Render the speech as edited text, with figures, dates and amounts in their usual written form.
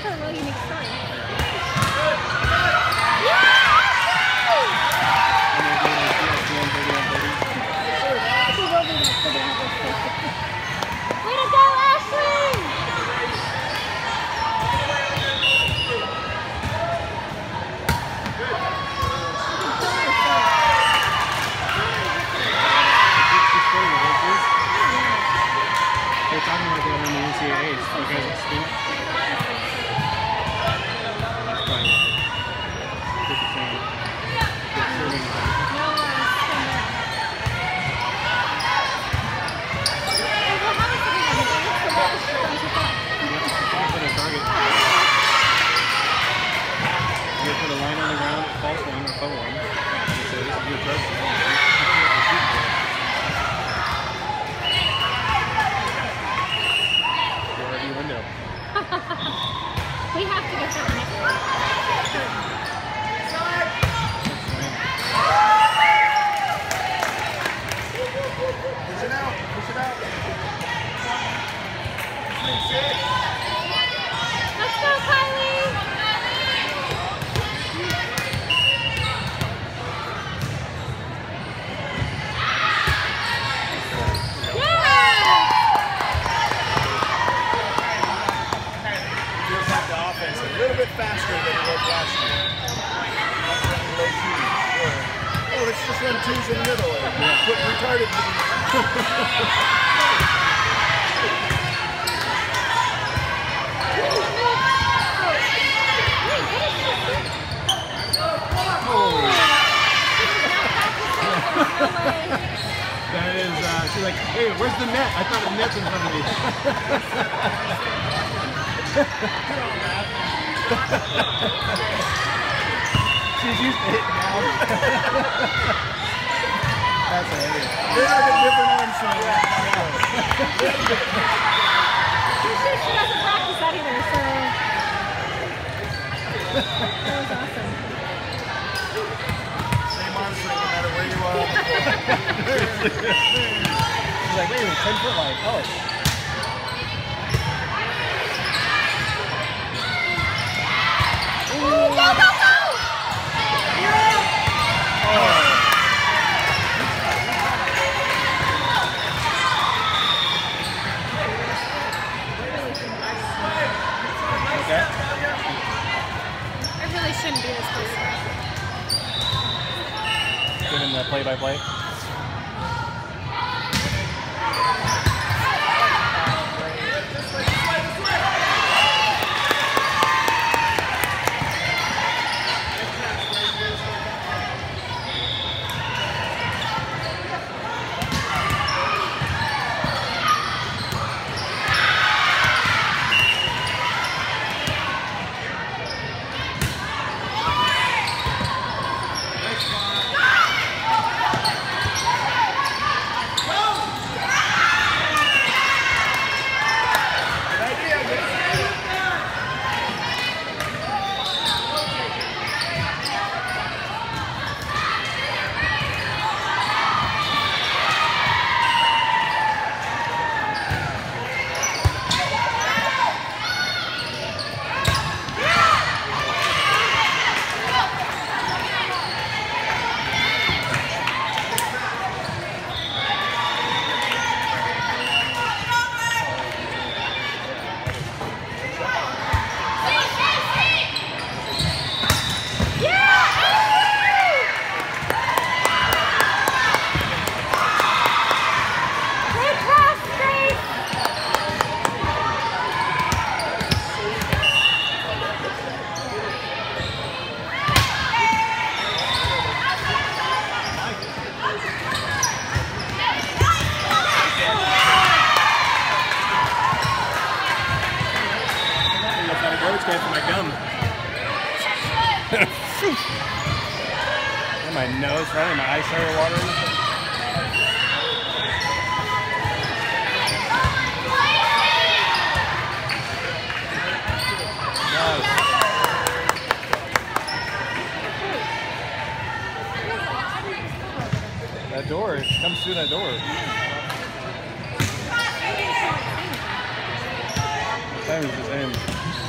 a really unique story. Way to go, Ashley! They're talking about that on the NCAAs. You guys have seen it? That's probably why. Good for saying. Good serving. Target. You put a line on the ground, false one or faux one. So this is your target. Your window. We have to get that next one. Push it out. Push it out. Let's go, Kylie! Feels like the offense a little bit faster than it was last year. Oh, let's just run twos in the middle and put retarded. That is, she's like, hey, where's the net? I thought the net's in front of me. She's used to hitting down. That's a headache. They have a different arm swing. She doesn't practice that either, so that was awesome. Same arm swing no matter where you are. She's like, wait a minute, 10-foot line. Oh. Go, go, go! Okay. I really shouldn't be this close. Giving the play-by-play. Stand for my gum. And my nose running, my eyes started watering. Nice. That door, it comes through that door. What time is this end?